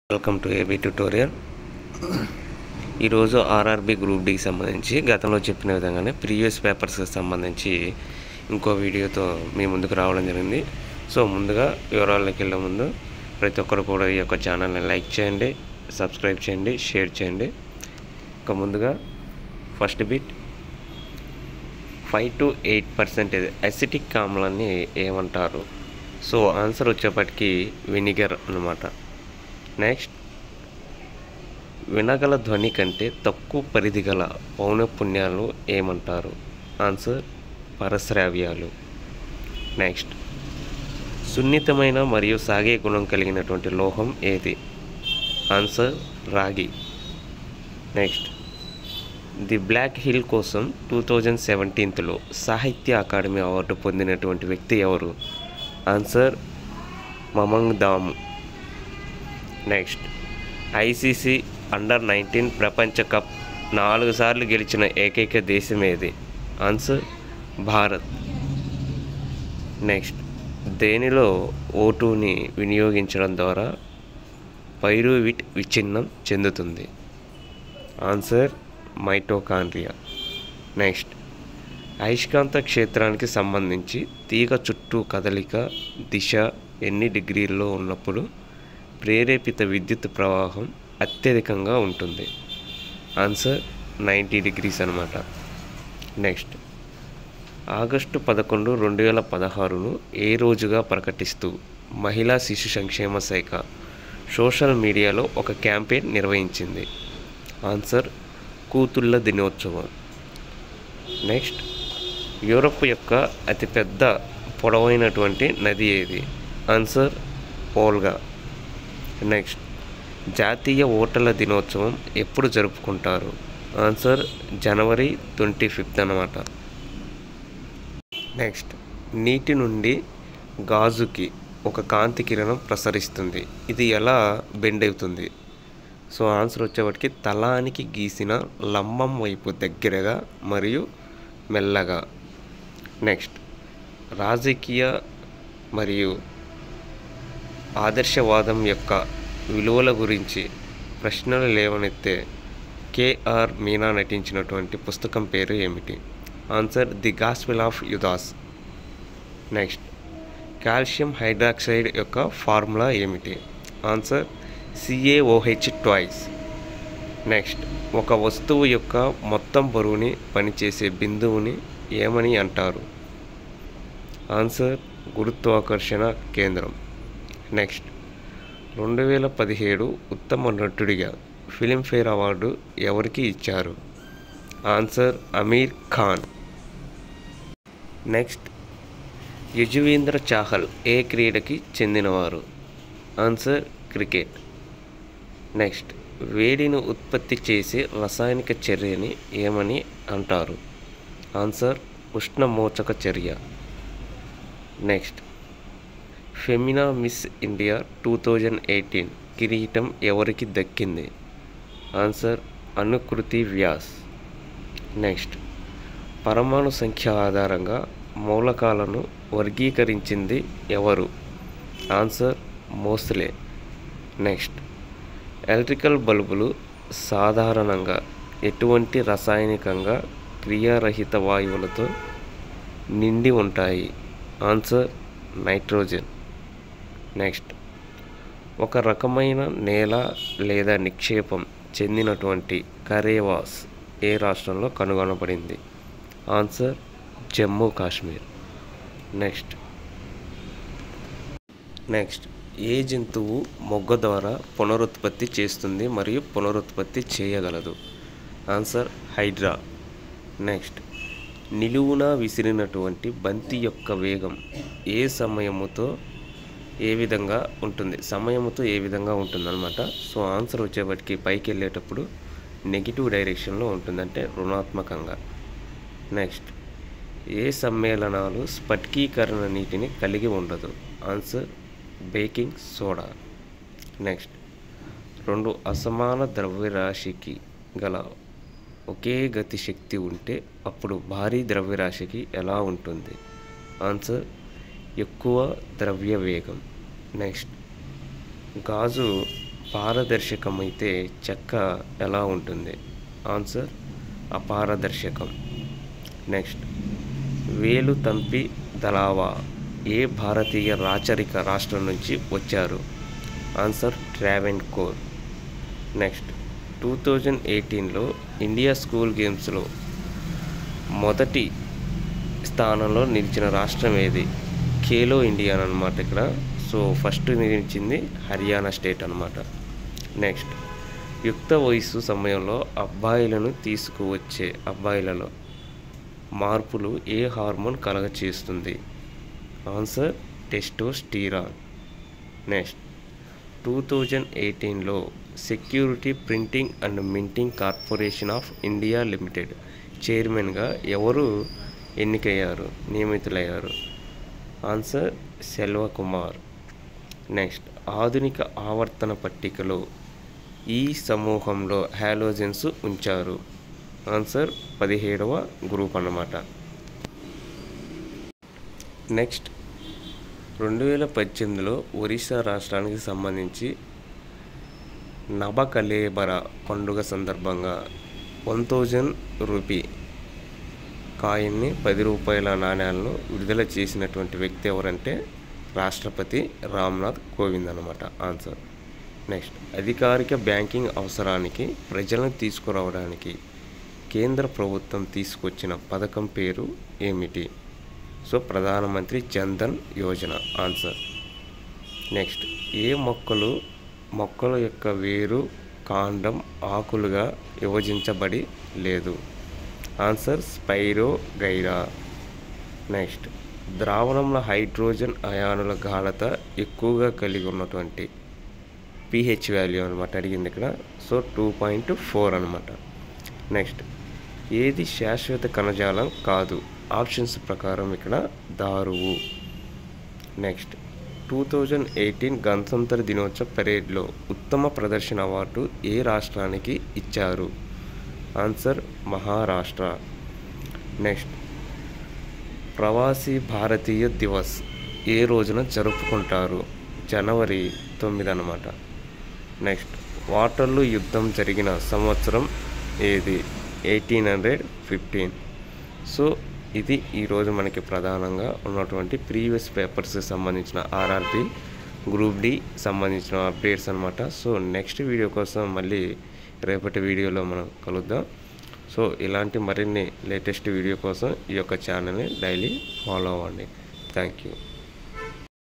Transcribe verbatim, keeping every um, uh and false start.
Welcome to AB tutorial. ఈరోజు RRB group డికి సంబంధించి గతంలో చెప్పిన విధంగానే ప్రీవియస్ పేపర్స్కి సంబంధించి ఇంకో వీడియోతో మీ ముందుకు రావడం జరిగింది. సో ముందుగా వివరాల్లోకి వెళ్ళే ముందు ప్రతి ఒక్కరు కూడా ఈ యొక్క ఛానల్ని లైక్ చేయండి, సబ్స్క్రైబ్ చేయండి, షేర్ చేయండి. ఇక ముందుగా first bit, five to eight percentage acetic ఆమ్లాన్ని ఏమంటారు? సో ఆన్సర్ వచ్చేప్పటికి వినిగర్ అన్నమాట. నెక్స్ట్, వినగల ధ్వని కంటే తక్కువ పరిధి గల పౌనఃపున్యాలు ఏమంటారు? ఆన్సర్ పరశ్రావ్యాలు. నెక్స్ట్, సున్నితమైన మరియు సాగే గుణం కలిగినటువంటి లోహం ఏది? ఆన్సర్ రాగి. నెక్స్ట్, ది బ్లాక్ హిల్ కోసం టూ థౌజండ్ సెవెంటీన్త్లో సాహిత్య అకాడమీ అవార్డు పొందినటువంటి వ్యక్తి ఎవరు? ఆన్సర్ మమంగ్ దాము. నెక్స్ట్, ఐసీసీ అండర్ నైన్టీన్ ప్రపంచ కప్ నాలుగు సార్లు గెలిచిన ఏకైక దేశం ఏది? ఆన్సర్ భారత్. నెక్స్ట్, దేనిలో ఓటుని వినియోగించడం ద్వారా పైరువిట్ విచ్ఛిన్నం చెందుతుంది? Answer mitochondria. నెక్స్ట్, అయస్కాంత క్షేత్రానికి సంబంధించి తీగ చుట్టూ కదలిక దిశ ఎన్ని డిగ్రీల్లో ఉన్నప్పుడు ప్రేరేపిత విద్యుత్ ప్రవాహం అత్యధికంగా ఉంటుంది? ఆన్సర్ నైంటీ డిగ్రీస్ అన్నమాట. నెక్స్ట్, ఆగస్టు పదకొండు రెండు వేల పదహారును ఏ రోజుగా ప్రకటిస్తూ మహిళా శిశు సంక్షేమ శాఖ సోషల్ మీడియాలో ఒక క్యాంపెయిన్ నిర్వహించింది? ఆన్సర్ కూతుళ్ళ దినోత్సవం. నెక్స్ట్, యూరప్ యొక్క అతిపెద్ద పొడవైనటువంటి నది ఏది? ఆన్సర్ ఓల్గా. నెక్స్ట్, జాతీయ ఓటర్ల దినోత్సవం ఎప్పుడు జరుపుకుంటారు? ఆన్సర్ జనవరి ట్వంటీ ఫిఫ్త్ అన్నమాట. నెక్స్ట్, నీటి నుండి గాజుకి ఒక కాంతి కిరణం ప్రసరిస్తుంది, ఇది ఎలా బెండ్ అవుతుంది? సో ఆన్సర్ వచ్చేవాటికి తలానికి గీసిన లంబం వైపు దగ్గరగా మరియు మెల్లగా. నెక్స్ట్, రాజకీయ మరియు ఆదర్శవాదం యొక్క విలువల గురించి ప్రశ్నలు లేవనెత్తే కేఆర్ మీనా నటించినటువంటి పుస్తకం పేరు ఏమిటి? Answer the gospel of Judas. Next, calcium hydroxide యొక్క ఫార్ములా ఏమిటి? Answer CAOH twice. నెక్స్ట్, ఒక వస్తువు యొక్క మొత్తం బరువుని పనిచేసే బిందువుని ఏమని అంటారు? ఆన్సర్ గురుత్వాకర్షణ కేంద్రం. నెక్స్ట్, రెండు వేల పదిహేడు ఉత్తమ నటుడిగా ఫిలింఫేర్ అవార్డు ఎవరికి ఇచ్చారు? ఆన్సర్ అమీర్ ఖాన్. నెక్స్ట్, యజువేంద్ర చాహల్ ఏ క్రీడకి చెందినవారు? Answer cricket. నెక్స్ట్, వేడిని ఉత్పత్తి చేసే రసాయనిక చర్యని ఏమని అంటారు? ఆన్సర్ ఉష్ణమోచక చర్య. Next, Femina miss India two thousand eighteen కిరీటం ఎవరికి దక్కింది? ఆన్సర్ అనుకృతి వ్యాస్. నెక్స్ట్, పరమాణు సంఖ్య ఆధారంగా మూలకాలను వర్గీకరించింది ఎవరు? ఆన్సర్ మోస్లే. నెక్స్ట్, ఎలక్ట్రికల్ బల్బులు సాధారణంగా ఎటువంటి రసాయనికంగా క్రియారహిత వాయువులతో నిండి ఉంటాయి? Answer nitrogen. నెక్స్ట్, ఒక రకమైన నేల లేదా నిక్షేపం చెందినటువంటి కరేవాస్ ఏ రాష్ట్రంలో కనుగొనబడింది? Answer Jammu Kashmir. Next next ఏ జంతువు మొగ్గ ద్వారా పునరుత్పత్తి చేస్తుంది మరియు పునరుత్పత్తి చేయగలదు? ఆన్సర్ హైడ్రా. నెక్స్ట్, నిలువున విసిరినటువంటి బంతి యొక్క వేగం ఏ సమయముతో ఏ విధంగా ఉంటుంది? సమయముతో ఏ విధంగా ఉంటుంది అనమాట. సో ఆన్సర్ వచ్చేప్పటికి పైకి వెళ్ళేటప్పుడు నెగిటివ్ డైరెక్షన్లో ఉంటుంది, అంటే రుణాత్మకంగా. నెక్స్ట్, ఏ సమ్మేళనాలు స్ఫటికీకరణ నీటిని కలిగి ఉండదు? Answer baking soda. నెక్స్ట్, రెండు అసమాన ద్రవ్యరాశికి గల ఒకే గతి శక్తి ఉంటే అప్పుడు భారీ ద్రవ్యరాశికి ఎలా ఉంటుంది? ఆన్సర్ ఎక్కువ ద్రవ్య వేగం. నెక్స్ట్, గాజు పారదర్శకమైతే చెక్క ఎలా ఉంటుంది? ఆన్సర్ అపారదర్శకం. నెక్స్ట్, వేలు తంపి దళావా ఏ భారతీయ రాచరిక రాష్ట్రం నుంచి వచ్చారు? Answer Travancore. Next, two thousand ఎయిటీన్లో ఇండియా స్కూల్ గేమ్స్లో మొదటి స్థానంలో నిలిచిన రాష్ట్రం ఏది? ఖేలో ఇండియా అనమాట ఇక్కడ. సో ఫస్ట్ నిలిచింది హర్యానా స్టేట్ అనమాట. నెక్స్ట్, యుక్త వయస్సు సమయంలో అబ్బాయిలను తీసుకువచ్చే అబ్బాయిలలో మార్పులు ఏ హార్మోన్ కలగచేస్తుంది? Answer testosterone. Next, two thousand ఎయిటీన్లో security printing and minting corporation of India limited చైర్మన్గా ఎవరు ఎన్నికయ్యారు నియమితులయ్యారు? ఆన్సర్ సెల్వకుమార్. నెక్స్ట్, ఆధునిక ఆవర్తన పట్టికలో ఈ సమూహంలో హాలోజన్స్ ఉంచారు? ఆన్సర్ పదిహేడవ గ్రూప్ అన్నమాట. నెక్స్ట్, రెండు వేల పద్దెనిమిదిలో ఒరిస్సా రాష్ట్రానికి సంబంధించి నబకలేబర పండుగ సందర్భంగా వన్ థౌజండ్ రూపీ కాయిన్ని పది రూపాయల నాణ్యాలను విడుదల చేసినటువంటి వ్యక్తి ఎవరంటే రాష్ట్రపతి రామ్నాథ్ కోవింద్ అనమాట. ఆన్సర్. నెక్స్ట్, అధికారిక బ్యాంకింగ్ అవసరానికి ప్రజలను తీసుకురావడానికి కేంద్ర ప్రభుత్వం తీసుకొచ్చిన పథకం పేరు ఏమిటి? So Pradhan Mantri Jan Dhan Yojana. Answer. Next, ఏ మొక్కలు మొక్కల యొక్క వేరు కాండం ఆకులుగా విభజించబడి లేదు? Answer spirogyra. నెక్స్ట్, ద్రావణంలో హైడ్రోజన్ అయానుల గాఢత ఎక్కువగా కలిగి ఉన్నటువంటి పిహెచ్ వాల్యూ అనమాట అడిగింది ఇక్కడ. సో టూ పాయింట్ ఫోర్ అనమాట. నెక్స్ట్, ఏది శాశ్వత కణజాలం కాదు? ఆప్షన్స్ ప్రకారం ఇక్కడ దారువు. నెక్స్ట్, టూ థౌజండ్ ఎయిటీన్ గణతంత్ర దినోత్సవ పరేడ్లో ఉత్తమ ప్రదర్శన అవార్డు ఏ రాష్ట్రానికి ఇచ్చారు? ఆన్సర్ మహారాష్ట్ర. నెక్స్ట్, ప్రవాసీ భారతీయ దివస్ ఏ రోజున జరుపుకుంటారు? జనవరి తొమ్మిది అన్నమాట. నెక్స్ట్, వాటర్లూ యుద్ధం జరిగిన సంవత్సరం ఏది? Eighteen hundred fifteen. సో ఇది ఈరోజు మనకి ప్రధానంగా ఉన్నటువంటి ప్రీవియస్ పేపర్స్కి సంబంధించిన ఆర్ఆర్బి గ్రూప్ డి సంబంధించిన అప్డేట్స్ అనమాట. సో నెక్స్ట్ వీడియో కోసం మళ్ళీ రేపటి వీడియోలో మనం కలుద్దాం. సో ఇలాంటి మరిన్ని లేటెస్ట్ వీడియో కోసం ఈ యొక్క ఛానల్ని డైలీ ఫాలో అవ్వండి. Thank you.